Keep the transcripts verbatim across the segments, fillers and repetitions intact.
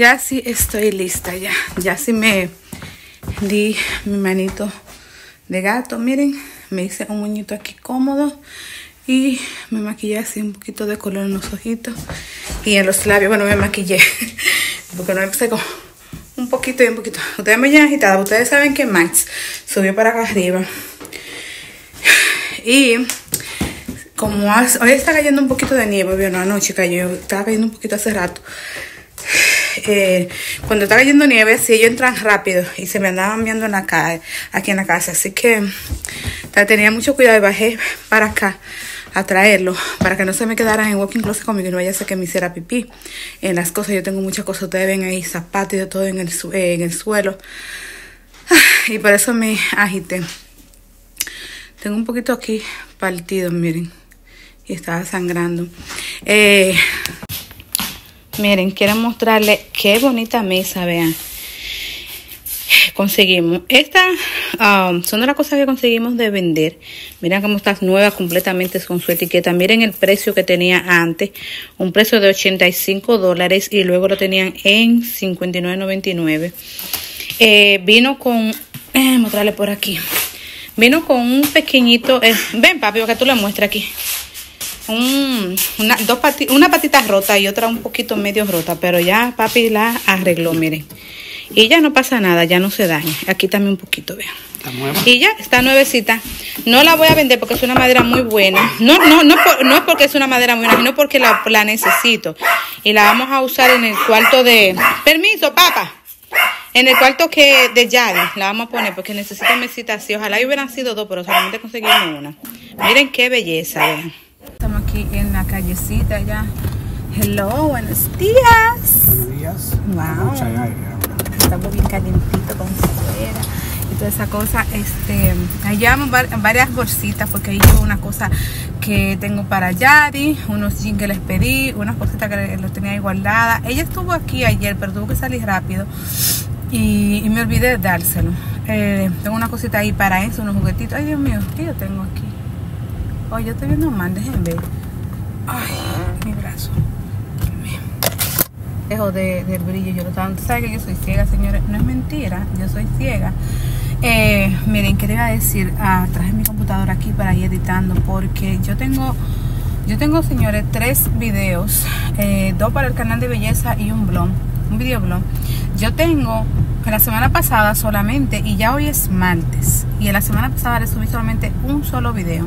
Ya sí estoy lista, ya. Ya sí me di mi manito de gato. Miren, me hice un moñito aquí cómodo. Y me maquillé así un poquito de color en los ojitos. Y en los labios, bueno, me maquillé. Porque no empecé con un poquito y un poquito. Ustedes me llaman agitada. Ustedes saben que Max subió para acá arriba. Y como hoy está cayendo un poquito de nieve, bueno, anoche cayó, estaba cayendo un poquito hace rato. Eh, cuando está cayendo nieve, si ellos entran rápido y se me andaban viendo en la calle, aquí en la casa. Así que tenía mucho cuidado y bajé para acá a traerlo para que no se me quedaran en walking closet conmigo y no vaya a ser que me hiciera pipí en las cosas. Yo tengo muchas cosas, ustedes ven ahí zapatos y de todo en el, eh, en el suelo. Y por eso me agité. Tengo un poquito aquí partido, miren. Y estaba sangrando. Eh, miren, quiero mostrarles qué bonita mesa, vean. Conseguimos. Esta um, son de las cosas que conseguimos de vender. Miren cómo está nueva completamente con su etiqueta. Miren el precio que tenía antes. Un precio de ochenta y cinco dólares y luego lo tenían en cincuenta y nueve noventa y nueve. Eh, vino con... Eh, mostrarle por aquí. Vino con un pequeñito... Eh, ven, papi, para que tú le muestres aquí. Un, una, dos pati, una patita rota y otra un poquito medio rota. Pero ya papi la arregló, miren. Y ya no pasa nada, ya no se daña. Aquí también un poquito, vean. Está nueva. Y ya está nuevecita. No la voy a vender porque es una madera muy buena. No, no, no, por, no es porque es una madera muy buena, sino porque la, la necesito. Y la vamos a usar en el cuarto de... Permiso, papá. En el cuarto que de Yadi la vamos a poner porque necesito mesita así. Ojalá hubieran sido dos, pero solamente conseguimos una. Miren qué belleza, vean. Estamos aquí en la callecita ya. Hello, buenos días. Buenos días. Wow. Mucha aire. Estamos bien calientitos con fuera y toda esa cosa. Este, ahí llevamos varias bolsitas porque ahí llevo una cosa que tengo para Yadi, unos jeans que les pedí, unas cositas que los tenía ahí guardadas. Ella estuvo aquí ayer, pero tuvo que salir rápido y, y me olvidé de dárselo. Eh, tengo una cosita ahí para eso, unos juguetitos. Ay, Dios mío, ¿qué yo tengo aquí? Oh, yo estoy viendo mal, déjenme ver. Ay, mi brazo. De, del brillo, yo lo estaba, ¿sabe que yo soy ciega, señores? No es mentira, yo soy ciega. Eh, miren, ¿qué le iba a decir? Ah, traje mi computadora aquí para ir editando porque yo tengo, yo tengo, señores, tres videos, eh, dos para el canal de belleza y un blog, un video blog. Yo tengo la semana pasada solamente y ya hoy es martes y en la semana pasada le subí solamente un solo video.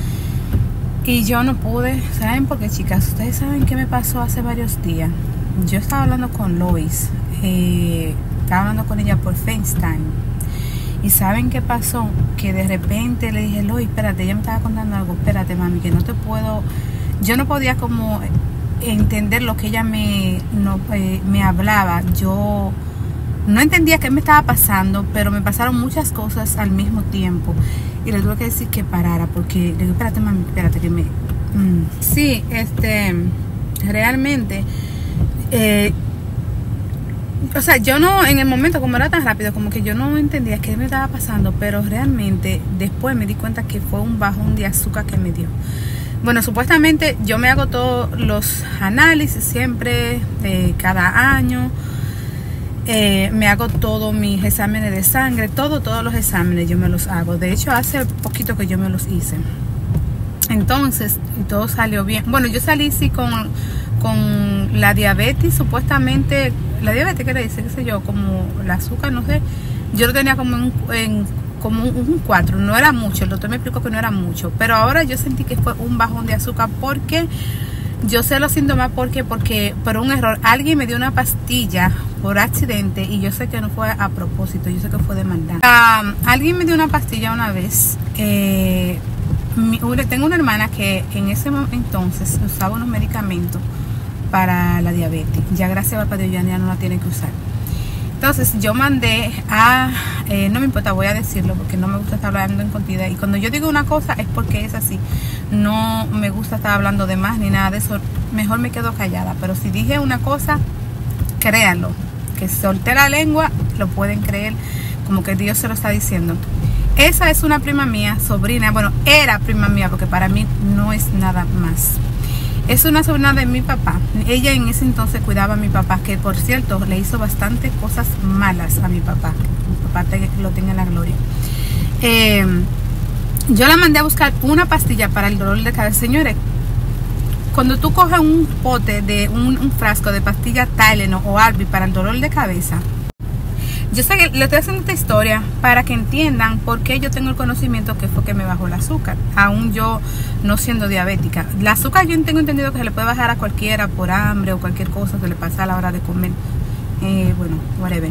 Y yo no pude, ¿saben por qué, chicas? Ustedes saben qué me pasó hace varios días. Yo estaba hablando con Lois, eh, estaba hablando con ella por FaceTime. Y ¿saben qué pasó? Que de repente le dije, Lois, espérate, ella me estaba contando algo. Espérate, mami, que no te puedo... Yo no podía como entender lo que ella me, no, eh, me hablaba. Yo no entendía qué me estaba pasando, pero me pasaron muchas cosas al mismo tiempo. Y le tuve que decir que parara, porque le digo, espérate, mami, espérate, que me... Mm. Sí, este... Realmente... Eh, o sea, yo no, en el momento como era tan rápido, como que yo no entendía qué me estaba pasando, pero realmente después me di cuenta que fue un bajón de azúcar que me dio. Bueno, supuestamente yo me hago todos los análisis siempre, eh, cada año, eh, me hago todos mis exámenes de sangre, todo, todos los exámenes yo me los hago. De hecho, hace poquito que yo me los hice. Entonces, todo salió bien. Bueno, yo salí sí con... con la diabetes, supuestamente, la diabetes que le dice, qué sé yo, como el azúcar, no sé, yo lo tenía como en, en como un cuatro, no era mucho, el doctor me explicó que no era mucho, pero ahora yo sentí que fue un bajón de azúcar porque yo sé los síntomas, porque, porque por un error, alguien me dio una pastilla por accidente y yo sé que no fue a propósito, yo sé que fue de maldad. Um, alguien me dio una pastilla una vez, eh, mi, tengo una hermana que en ese entonces usaba unos medicamentos para la diabetes. Ya gracias a Dios ya no la tiene que usar. Entonces yo mandé a... Eh, no me importa, voy a decirlo porque no me gusta estar hablando en cantidad. Y cuando yo digo una cosa es porque es así. No me gusta estar hablando de más ni nada de eso. Mejor me quedo callada. Pero si dije una cosa, créanlo. Que solté la lengua, lo pueden creer como que Dios se lo está diciendo. Esa es una prima mía, sobrina. Bueno, era prima mía porque para mí no es nada más. Es una sobrina de mi papá. Ella en ese entonces cuidaba a mi papá, que por cierto le hizo bastantes cosas malas a mi papá. Mi papá te, lo tenga en la gloria. Eh, yo la mandé a buscar una pastilla para el dolor de cabeza. Señores, cuando tú coges un pote de un, un frasco de pastilla Tylenol o Advil para el dolor de cabeza, yo sé que le estoy haciendo esta historia para que entiendan por qué yo tengo el conocimiento que fue que me bajó el azúcar, aún yo no siendo diabética. El azúcar yo tengo entendido que se le puede bajar a cualquiera por hambre o cualquier cosa que le pasa a la hora de comer. Eh, bueno, whatever.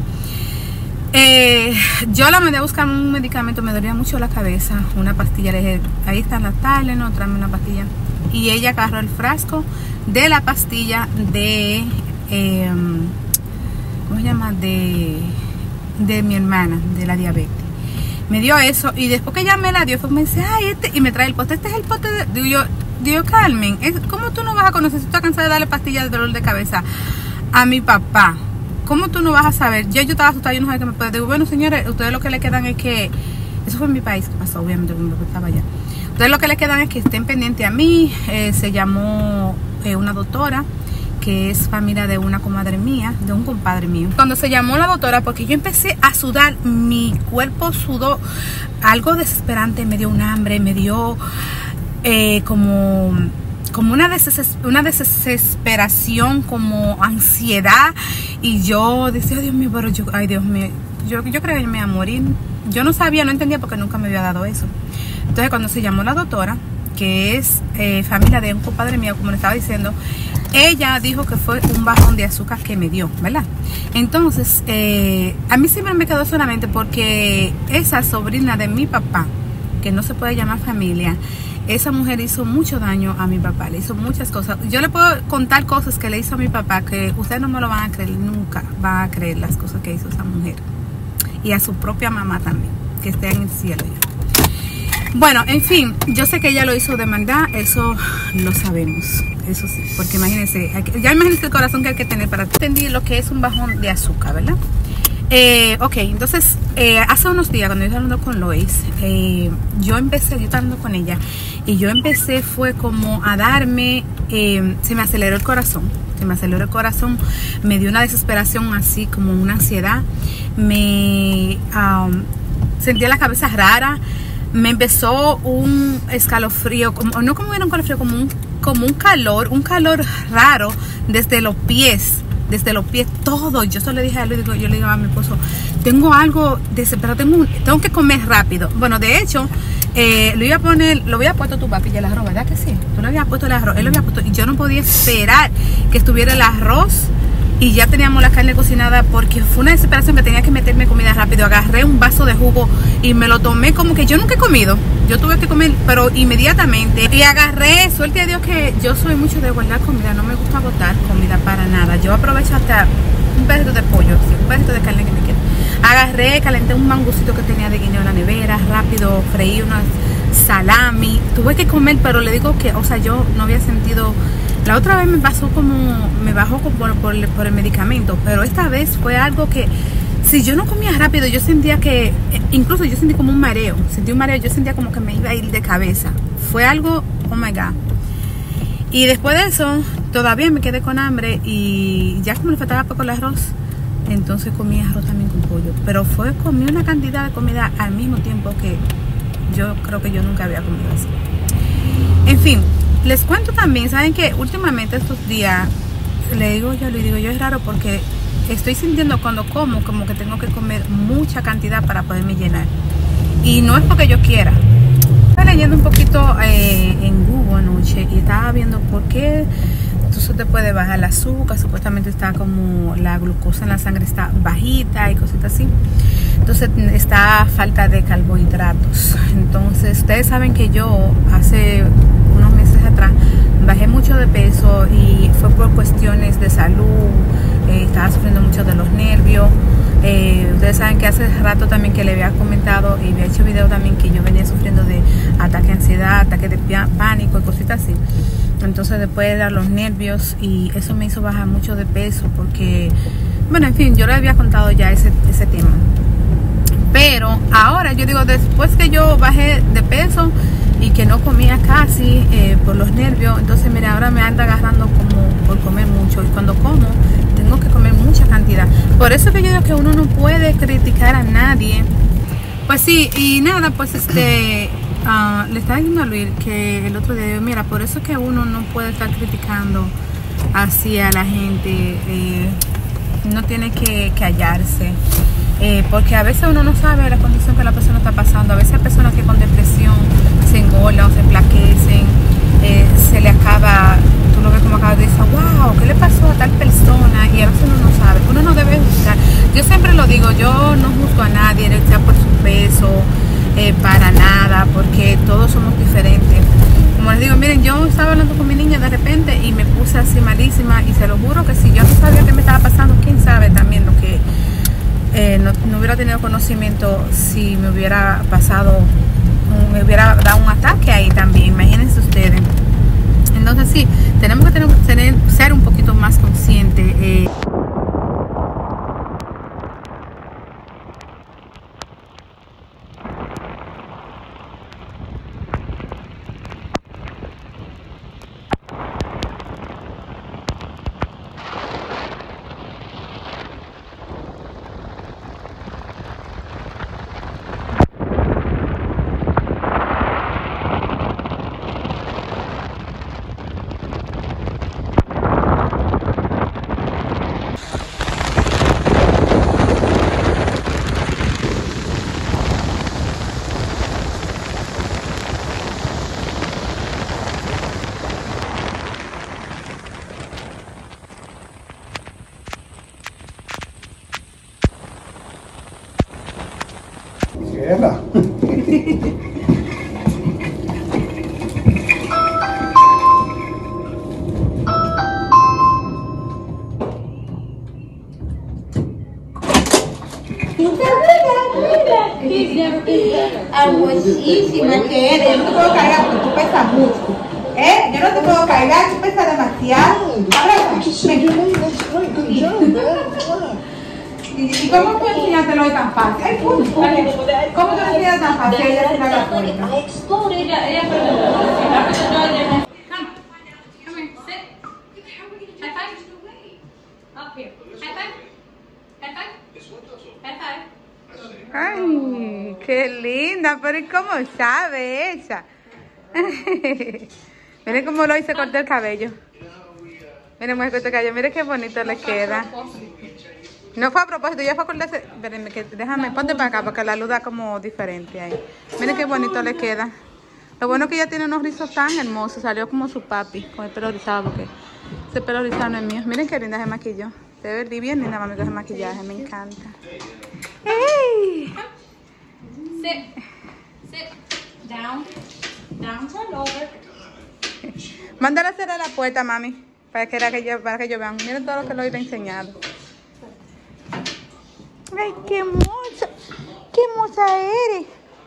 Eh, yo la mandé a buscar un medicamento, me dolía mucho la cabeza, una pastilla. Le dije, ahí están las Tylenol, tráeme una pastilla. Y ella agarró el frasco de la pastilla de, eh, ¿cómo se llama? De... de mi hermana, de la diabetes. Me dio eso y después que ella me la dio, fue, me dice, ay, este, y me trae el pote, este es el pote de, digo yo, digo, Carmen, ¿cómo tú no vas a conocer si tú estás cansada de darle pastillas de dolor de cabeza a mi papá? ¿Cómo tú no vas a saber? Yo, yo estaba asustada, yo no sabía qué me puede. Digo, bueno, señores, ustedes lo que le quedan es que, eso fue en mi país que pasó, obviamente, cuando estaba allá. Ustedes lo que le quedan es que estén pendientes a mí. Eh, se llamó eh, una doctora que es familia de una comadre mía, de un compadre mío. Cuando se llamó la doctora, porque yo empecé a sudar, mi cuerpo sudó, algo desesperante, me dio un hambre, me dio eh, como, como una, deses, una desesperación, como ansiedad, y yo decía, Dios mío, pero yo, ay Dios mío, yo, yo creo que me iba a morir. Yo no sabía, no entendía porque nunca me había dado eso. Entonces cuando se llamó la doctora, que es eh, familia de un compadre mío, como le estaba diciendo, ella dijo que fue un bajón de azúcar que me dio, ¿verdad? Entonces, eh, a mí siempre me quedó solamente porque esa sobrina de mi papá, que no se puede llamar familia, esa mujer hizo mucho daño a mi papá, le hizo muchas cosas. Yo le puedo contar cosas que le hizo a mi papá que ustedes no me lo van a creer, nunca van a creer las cosas que hizo esa mujer. Y a su propia mamá también, que esté en el cielo ya. Bueno, en fin, yo sé que ella lo hizo de maldad, eso lo sabemos, eso sí, porque imagínense, ya imagínense el corazón que hay que tener para entender lo que es un bajón de azúcar, ¿verdad? Eh, ok, entonces, eh, hace unos días cuando yo estaba hablando con Lois, eh, yo empecé, yo estaba hablando con ella, y yo empecé fue como a darme, eh, se me aceleró el corazón, se me aceleró el corazón, me dio una desesperación así, como una ansiedad, me um, sentía la cabeza rara, me empezó un escalofrío, como, no como era un escalofrío, como un, como un calor, un calor raro desde los pies, desde los pies, todo. Yo solo le dije a él, yo le digo a mi esposo, tengo algo desesperado, tengo, tengo que comer rápido. Bueno, de hecho, eh, lo iba a poner, lo había puesto tu papi y el arroz, ¿verdad que sí? Tú lo habías puesto el arroz, él lo había puesto, y yo no podía esperar que estuviera el arroz. Y ya teníamos la carne cocinada porque fue una desesperación que tenía que meterme comida rápido. Agarré un vaso de jugo y me lo tomé como que yo nunca he comido. Yo tuve que comer, pero inmediatamente. Y agarré, suerte a Dios que yo soy mucho de guardar comida. No me gusta botar comida para nada. Yo aprovecho hasta un pedacito de pollo, sí, un pedacito de carne que me quede. Agarré, calenté un mangucito que tenía de guineo en la nevera. Rápido, freí unas salami. Tuve que comer, pero le digo que, o sea, yo no había sentido... La otra vez me pasó como, me bajó por, por, por el medicamento, pero esta vez fue algo que, si yo no comía rápido, yo sentía que, incluso yo sentí como un mareo, sentí un mareo, yo sentía como que me iba a ir de cabeza. Fue algo, oh my God. Y después de eso, todavía me quedé con hambre y ya como le faltaba poco el arroz, entonces comí arroz también con pollo. Pero fue, comí una cantidad de comida al mismo tiempo que yo creo que yo nunca había comido así. En fin. Les cuento también, saben que últimamente estos días, le digo yo, le digo yo es raro porque estoy sintiendo cuando como como que tengo que comer mucha cantidad para poderme llenar. Y no es porque yo quiera. Estaba leyendo un poquito eh, en Google anoche y estaba viendo por qué entonces te puede bajar el azúcar, supuestamente está como la glucosa en la sangre está bajita y cositas así. Entonces está falta de carbohidratos. Entonces ustedes saben que yo hace unos meses atrás bajé mucho de peso y fue por cuestiones de salud, eh, estaba sufriendo mucho de los nervios. Eh, ustedes saben que hace rato también que le había comentado y había hecho video también que yo venía sufriendo de ataque de ansiedad, ataque de pánico y cositas así. Entonces después de dar los nervios y eso me hizo bajar mucho de peso porque, bueno, en fin, yo le había contado ya ese, ese tema. Pero ahora yo digo, después que yo bajé de peso y que no comía casi eh, por los nervios. Entonces mira, ahora me anda agarrando como por comer mucho, y cuando como tengo que comer mucha cantidad. Por eso que yo digo que uno no puede criticar a nadie. Pues sí, y nada, pues este uh, le estaba diciendo a Luis que el otro día, mira, por eso que uno no puede estar criticando así a la gente, eh, no tiene que callarse, eh, porque a veces uno no sabe la condición que la persona está pasando. A veces hay personas que con depresión se engordan o se enflaquecen, eh, se le acaba, tú lo ves como acaba de decir, wow, ¿qué le pasó a tal persona? Y a veces uno no sabe, uno no debe juzgar. Yo siempre lo digo, yo no juzgo a nadie, sea por su peso, eh, para nada, porque todos somos diferentes. Como les digo, miren, yo estaba hablando con mi niña de repente y me puse así malísima, y se lo juro que si yo no sabía qué me estaba pasando, quién sabe también lo que eh, no, no hubiera tenido conocimiento si me hubiera pasado, me hubiera dado un ataque ahí también, imagínense ustedes. Entonces sí, tenemos que tener, tener ser un poquito más conscientes. Eh. Guerra. Amosísima que eres, yo no te puedo cargar porque tú pesas mucho. ¿Eh? Yo no te puedo cargar, tú pesas demasiado. ¿Y cómo tú enseñártelo hoy tan fácil? Ay, ¿cómo tú le enseñas tan fácil? Ella se la haga cuenta. Ella, ella preguntó. Come, come here, sit. High five. Up here. High five. High five. High five. Ay, qué linda, pero ¿y cómo sabe esa? Miren cómo lo hice cortar el cabello. Miren cómo se corta el cabello, miren qué bonito le queda. No fue a propósito, ya fue a cortarse. Espérenme, que déjame, ponte para acá porque la luz da como diferente ahí. Miren qué bonito le queda. Lo bueno es que ella tiene unos rizos tan hermosos, salió como su papi con el pelo rizado, porque ese pelo rizado no es mío. Miren qué linda se maquilló. Se ve bien linda, mami, con ese maquillaje, me encanta. ¡Hey! Sit. Sit. Down. Down to lower. Mándale a cerrar la puerta, mami, para que, que, yo, para que yo vean. Miren todo lo que lo he enseñado. ¡Ay, qué hermosa! ¡Qué hermosa eres!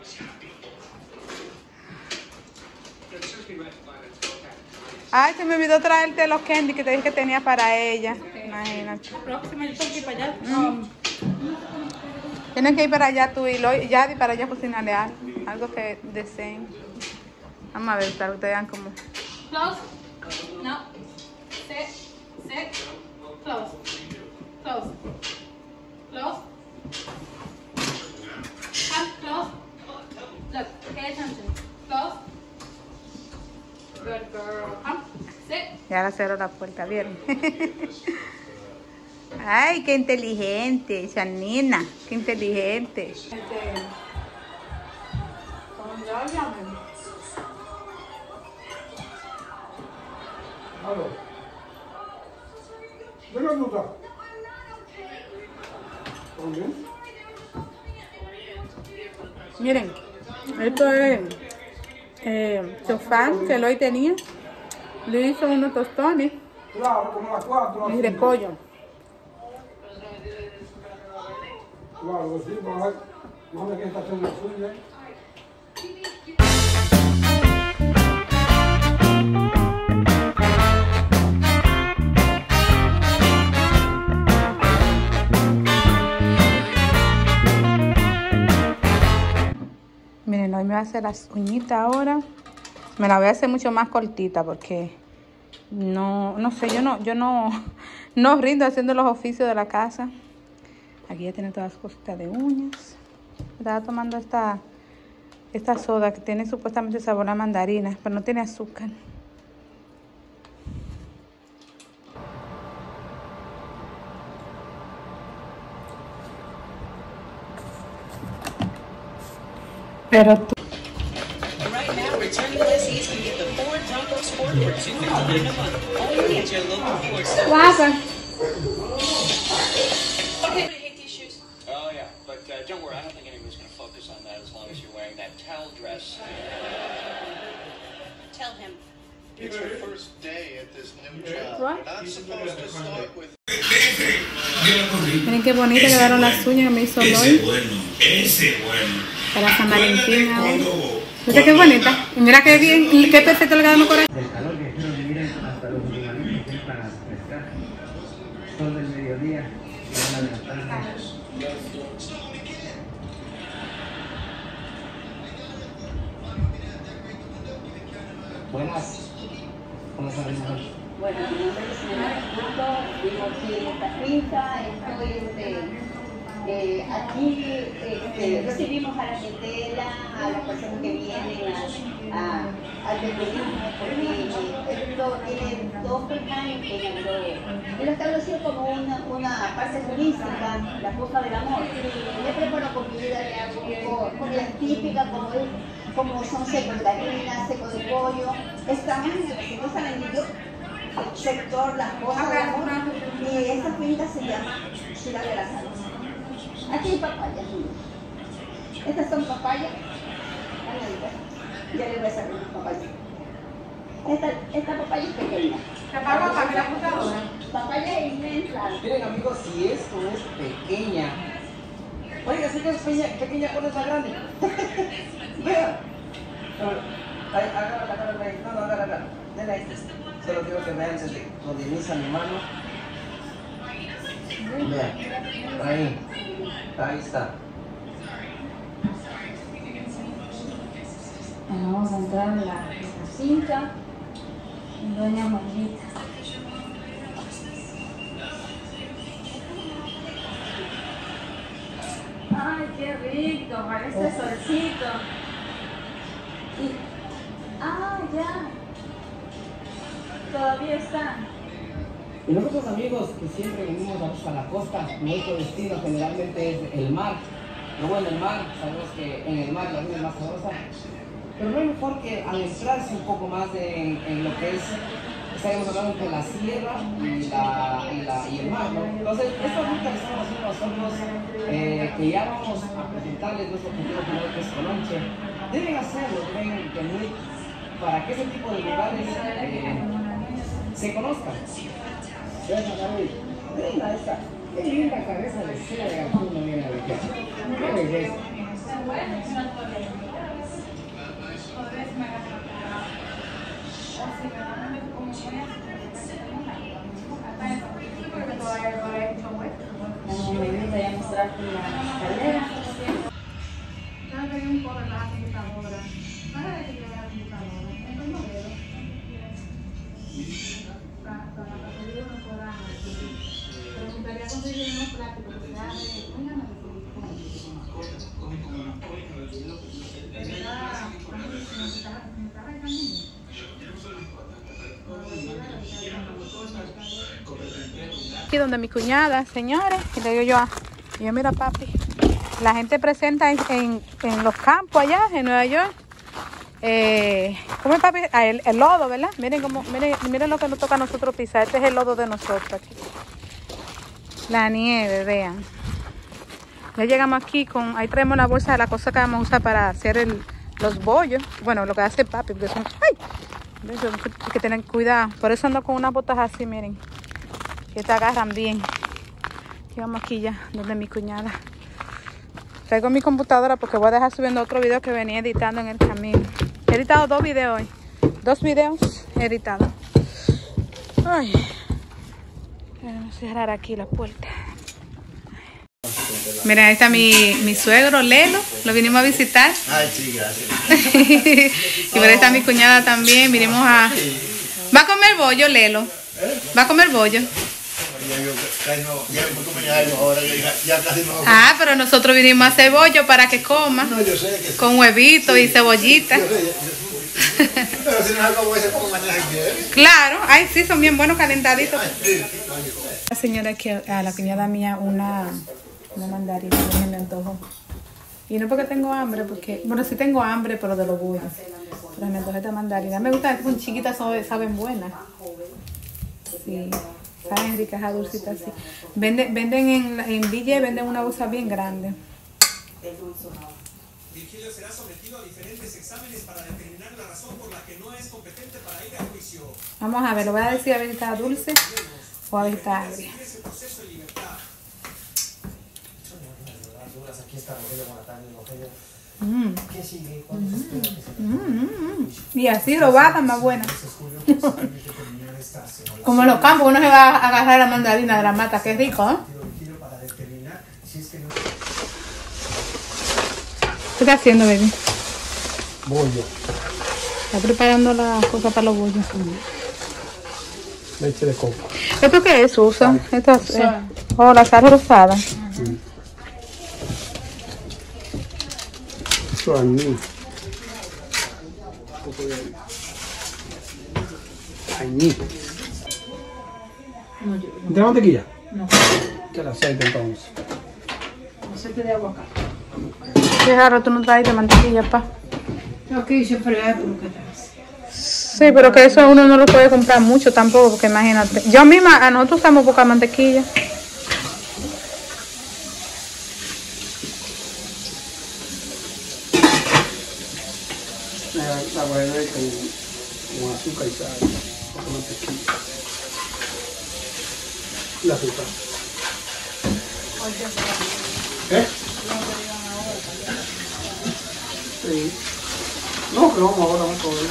Ay, se me olvidó traerte los candy que te dije que tenía para ella. Okay. Imagínate. Próxima, yo tengo que ir para allá. Mm. Um, Tienes que ir para allá tú y lo, ya para allá cocinarle algo, algo que deseen. Vamos a ver, para que ustedes vean como. Close. No. Sit. Sit. Close. Close. Close. Come, close. Look, pay attention. Close. Good girl. Come, sit. Ya ahora cerró la puerta, ¿vieron? Ay, qué inteligente, esa nena, qué inteligente. Este, Aló. ¿Dónde está? ¿Dónde? Miren, esto es eh, sofá que Eloy tenía. Le hizo unos tostones Claro, como las cuatro. y repollo. Claro, sí, pero no sé qué está haciendo suya. Miren, hoy me va a hacer las uñitas ahora. Me la voy a hacer mucho más cortita porque no, no sé, yo no, yo no, no rindo haciendo los oficios de la casa. Aquí ya tiene todas las cositas de uñas. Estaba tomando esta, esta soda que tiene supuestamente sabor a mandarina, pero no tiene azúcar. Pero tú... Right now, return to S E's can get the Ford Bronco Sport for two hundred fifty dollars a month. Only at your local Ford store. What happened? Okay, I hate these shoes. Oh yeah, but uh, don't worry. I don't think anyone's going to focus on that as long as you're wearing that towel dress. Tell him. It's your first day at this new job. What? You're not supposed to start with. Miren qué bonita quedaron las uñas que me hizo Ese hoy. bueno, ese bueno. Para San Valentín. Mira qué bonita. Y mira qué bien, qué perfecto le queda mi corazón. El calor que espero vivir hasta los animalitos es para pescar. Sol del mediodía, y una de la tarde. Buenas. ¿Cómo están? Bueno, mi nombre es Señora Justo, vivo aquí en esta finca, estoy este, eh, aquí, este, recibimos a la clientela, a las personas que vienen a, a, al turismo, porque esto tiene dos tres años que inauguró. Y lo estableció como una, una parte turística, la Costa del Amor. Le preparo comida, le hago comida típica como es, como son secos de gallina, seco de pollo. Estamos en el sector San Benito, sector Las Cosas del Amor, y esta finca se llama Ciudad de la Salud. Aquí hay papayas. Estas son papayas. Ya les voy a sacar unas papayas. Esta, esta papaya es pequeña. Papaya es inmensa. Miren amigos, si esto es pequeña, oiga, si es pequeña, pequeña, ¿cuál es la grande? Vean. Agarra, agarra, ahí. No, no, agarra, agarra. Denle ahí. Solo quiero que vean desde donde inicia mi mano. Vean. Ahí. Ahí está. Bueno, vamos a entrar en la, la finca. Doña Juanita. Ay, qué rico, parece solcito. Y, ah, ya. Todavía está. Y nosotros amigos que siempre venimos a la costa, nuestro destino generalmente es el mar. Pero bueno, el mar, sabemos que en el mar la vida es más sabrosa. Pero no hay mejor que adentrarse un poco más en, en lo que es, estaremos hablando entre la sierra y, la, y, la, y el mar, ¿no? Entonces, esta ruta que estamos haciendo nosotros, eh, que ya vamos a presentarles nuestro objetivo final que es Colonche, deben hacerlo, deben venir para que ese tipo de lugares eh, se conozcan. Vean a David, linda esa, qué linda cabeza de cera de Gatuno viene a ver qué belleza. Me voy a mostrar la escalera. Aquí donde mi cuñada, señores, y le digo yo, a, yo mira papi, la gente presenta en, en, en los campos allá en Nueva York, eh, ¿cómo es papi? Ah, el, el lodo, ¿verdad? Miren, como, miren, miren lo que nos toca a nosotros pisar, este es el lodo de nosotros aquí. La nieve, vean. Ya llegamos aquí, con ahí traemos la bolsa de las cosas que vamos a usar para hacer el, los bollos, bueno, lo que hace papi, porque son, ¡ay! Hay que tener cuidado, por eso ando con unas botas así, miren, que te agarran bien. Llegamos aquí ya, donde mi cuñada. Traigo mi computadora porque voy a dejar subiendo otro video que venía editando en el camino. He editado dos videos hoy, dos videos he editado. Ay, vamos a cerrar aquí la puerta. Miren, ahí está mi, mi suegro, Lelo. Lo vinimos a visitar. Ay, sí, gracias. Y por ahí está mi cuñada también. Vinimos a... ¿Va a comer bollo, Lelo? ¿Va a comer bollo? Ya yo casi no, ya me comí algo ahora, ya, ya casi no. Ah, pero nosotros vinimos a hacer bollo para que coma. No, yo sé que sí. Con huevito y cebollita. Yo sé, yo sé. Pero si no es algo ese, como mañana quiere. Claro, ay, sí, son bien buenos calentaditos. Ay, sí. La señora que a la cuñada mía una, una mandarina, que me antojo. Y no porque tengo hambre, porque, bueno, sí tengo hambre, pero de lo bueno. Pero me antojé esta mandarina. Me gusta que con chiquitas saben, saben buenas. Sí, saben ricas, a dulcitas, así. Venden, venden en, en Villa, venden una bolsa bien grande. Virgilio será sometido a diferentes exámenes para determinar la razón por la que no es competente para ir a juicio. Vamos a ver, lo voy a decir a ver si está dulce o a ver si está agria. Mm. Mm, mm, mm. Y así robada más buena. Como en los campos uno se va a agarrar la mandarina de la mata, que rico, ¿eh? ¿Qué estás haciendo, baby? Bollo. Está preparando la cosa para los bollos. Leche de coco. ¿Esto qué es, Susan? Esto es, eh, oh, la sal rosada. Sí. Esto es aní. Un poco de aní. ¿De mantequilla? No. ¿Qué el aceite entonces? Aceite de aguacate. Qué raro, tú no traes de mantequilla, pa. No quise fregar por lo que traes. Sí, pero que eso uno no lo puede comprar mucho tampoco, porque imagínate. Yo misma, a nosotros usamos poca mantequilla. La, la guardé con, con azúcar y sal, con mantequilla. Y azúcar. ¿Eh? Sí. No, pero vamos ahora, vamos a ver.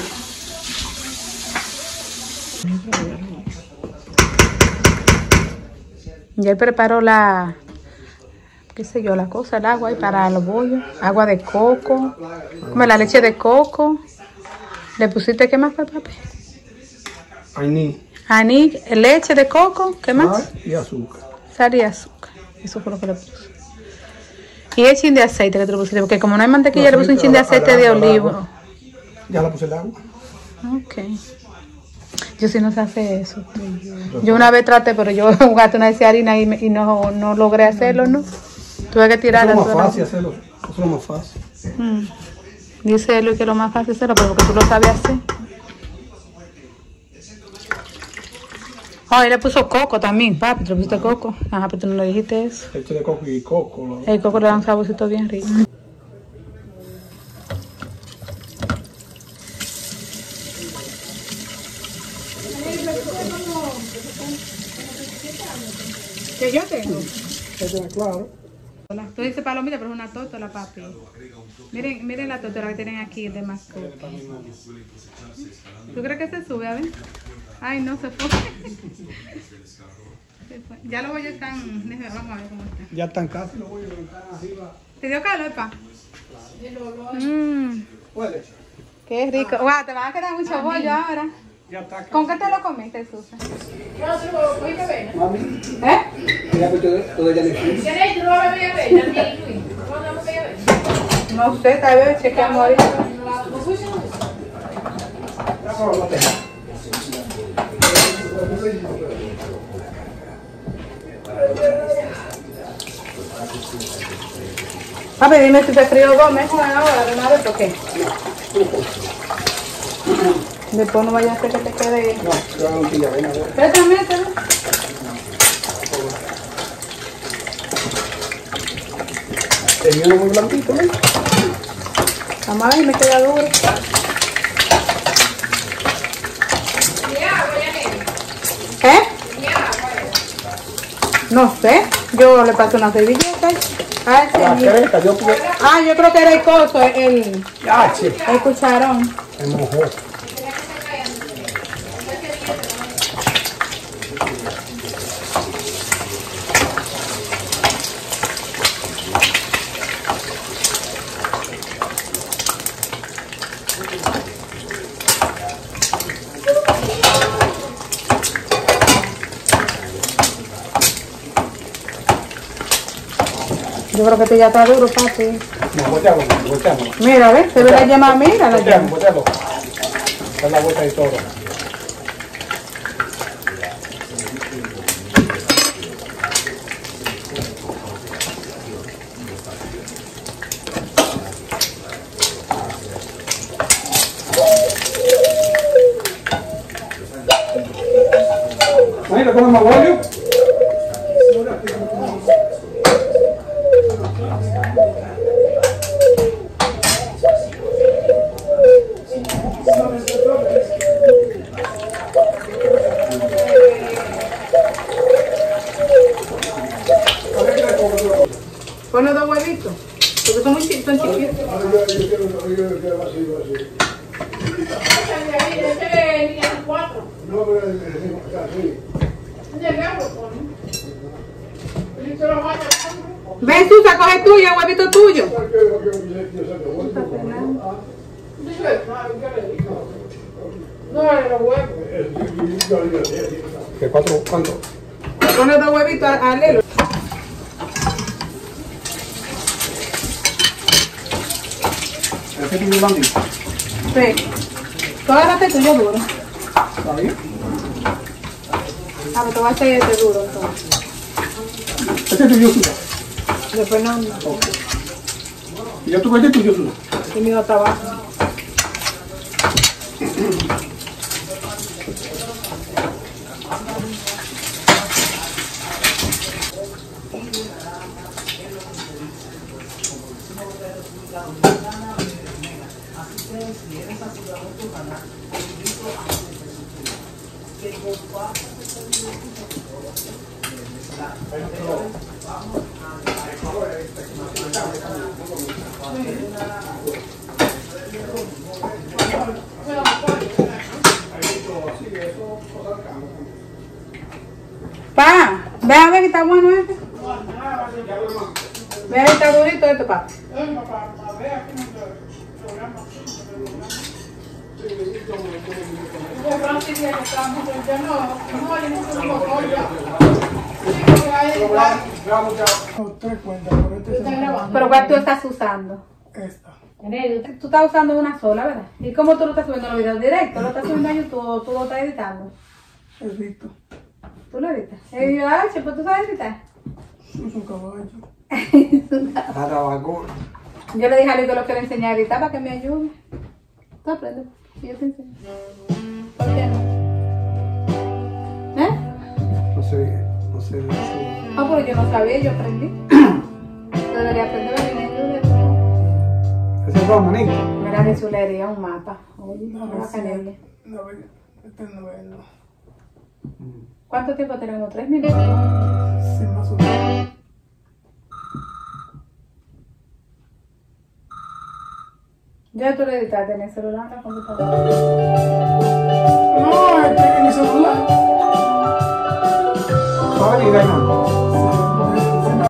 Ya él preparó la, qué sé yo, la cosa, el agua ahí para los bollos. Agua de coco, como la leche de coco. ¿Le pusiste qué más, papi? Aní. Aní, leche de coco, ¿qué más? Sal y azúcar. Sal y azúcar. Eso fue lo que le puse. Y el chin de aceite que te lo pusiste, porque como no hay mantequilla, le puse un chin de aceite de olivo. Ya le puse el agua. Ok. Yo sí no sé hacer eso. Yo una vez traté, pero yo gasté una de harina y, me, y no, no logré hacerlo, ¿no? Tuve que tirarla. Es lo más fácil hacerlo. Eso es lo más fácil. Mm. Dice Luis que es lo más fácil hacerlo, pero porque tú lo sabes hacer. Oh, él le puso coco también, papi. ¿Te le pusiste coco? Ajá, pero tú no le dijiste eso. Leche de coco y coco. ¿No? El coco le da un saborcito bien rico. Que yo tengo. Claro. Tú dices palomita, pero es una tótola, papi. Miren, miren la tótola que tienen aquí de mascota. ¿Tú crees que se sube? A ver. Ay, no, se fue. Se fue. Ya los bollos están. Vamos a ver cómo están. Ya están casi los bollos, están arriba. ¿Te dio calor, pa? Mmm. Puede. Qué rico. Guau, te van a quedar mucho bollo ahora. Ya está. ¿Con qué te lo comiste, Susan? Mami. ¿Eh? Mira que todo, todo ya le fui. No sé, tal vez chequeamos ahorita. Papi, dime si te frío dos meses ahora, de una vez, ¿por qué? Después no vaya a ser que te quede... No, yo hago un pillo, ven a ver. Pero mételo. Tenía uno muy blanquito, ¿eh? Vamos a ver si me queda duro. ¿Eh? No sé. Yo le paso una servilleta. Ah, La creta, yo pude... ah, yo creo que era el coso, el, Ah, sí. el cucharón. Se mojó. Yo creo que este ya está duro, papi. No, voltealo, voltealo. Mira, ¿ves? Se ve la llama, mira la llama. Voltealo, voltealo. Da la vuelta y todo. Ahí le ponemos aguayo. Ponle dos huevitos, porque son muy chiquitos. Yo quiero así, así. No, pero está así. Ven, Susa, coge tuyo, el huevito tuyo. ¿Qué cuatro? ¿Cuánto? Ponle dos huevitos al hilo. ¿Este tuyo también? Sí. Todo el tuyo duro. ¿Está bien? Ah, pero te voy a hacer este duro entonces. Este tuyo suyo. De Fernando. ¿Y ya tú este tuyo suyo? Y mío está abajo. Pa, ve a ver que está bueno este. Ve a ver que está durito este, pa. Pero ¿cuál tú estás usando? Esta. Tú estás usando una sola, ¿verdad? ¿Y cómo tú lo estás subiendo los videos directos? ¿Lo estás subiendo a YouTube o tú lo estás editando? Edito. ¿Tú lo editas? Eh, yo, ay, pues tú sabes editar. Es un caballo. Es un caballo. Nada, vagón. Yo le dije a Luis que lo quiero enseñar a editar para que me ayude. Tú aprendes. Y yo te enseño. ¿Por qué no? ¿Eh? No sé, no sé. No sé. Ah, pero yo no sabía, yo aprendí. Yo debería aprender a venir de todo. ¿Ese es todo, manito? Mira qué chulería, un mapa. Oye, No, una sí. canela. No, este no es, no. ¿Cuánto tiempo tenemos? ¿Tres minutos? Sí, más o menos. Ya tú lo editaste en el celular, en la computadora. No, este es en mi celular. Va a venir, Dainan.